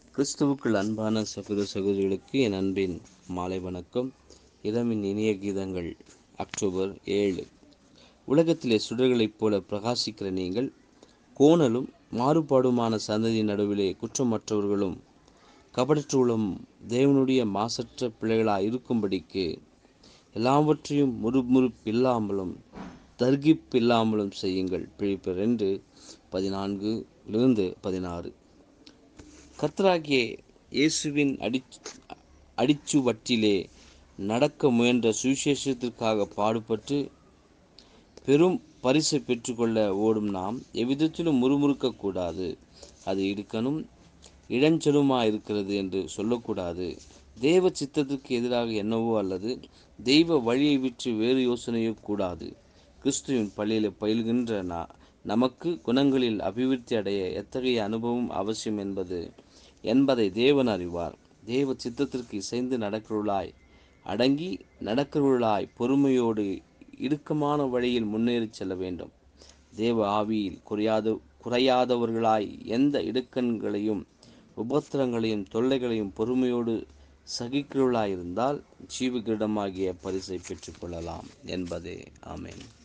கிறிஸ்துவுக்குள் அன்பான சகோதர சகோதரிகளுக்கு என் அன்பின் மாலை வணக்கம். இரவின் இனிய கீதங்கள். அக்டோபர் 7. உலகத்திலே சுடர்களைப் போல பிரகாசிக்கிற நீங்கள், கோணலும் மாறுபாடுமான சந்ததி நடுவிலே குற்றமற்றவர்களும் கபடற்றுள்ளும் தேவனுடைய மாசற்ற பிள்ளைகளாய் இருக்கும்படிக்கு எல்லாவற்றையும் முறுமுறுப்பில்லாமலும் தர்கிப்பில்லாமலும் செய்யுங்கள். பிலிப்பியர் 2:14-16. கர்த்தராகிய இயேசுவின் அடிச்சுவட்டிலே நடக்க முயன்ற சுவிசேஷத்திற்காக பாடுபட்டு பெரும் பரிசை பெற்றுக்கொள்ள ஓடும் நாம் எவ்விதத்திலும் முறுமுறுக்கக்கூடாது. அது இடுக்கணும் இடைஞ்சலுமாயிருக்கிறது என்று சொல்லக்கூடாது. தேவ சித்தத்திற்கு எதிராக என்னவோ அல்லது தெய்வ வழியை விற்று வேறு யோசனையோ கூடாது. கிறிஸ்துவின் பள்ளியில் பயில்கின்ற நமக்கு குணங்களில் அபிவிருத்தி அடைய எத்தகைய அனுபவம் அவசியம் என்பதை தேவன் அறிவார். தேவ சித்தத்திற்கு இசைந்து நடக்கிறவர்களாய், அடங்கி நடக்கிறவர்களாய், பொறுமையோடு இடுக்கமான வழியில் முன்னேறி செல்ல வேண்டும். தேவ ஆவியில் குறையாதவர்களாய் எந்த இடுக்கண்களையும் உபத்திரங்களையும் தொல்லைகளையும் பொறுமையோடு சகிக்கிறவர்களாயிருந்தால் ஜீவகிரீடமாகிய பரிசை பெற்றுக்கொள்ளலாம் என்பதே. ஆமென்.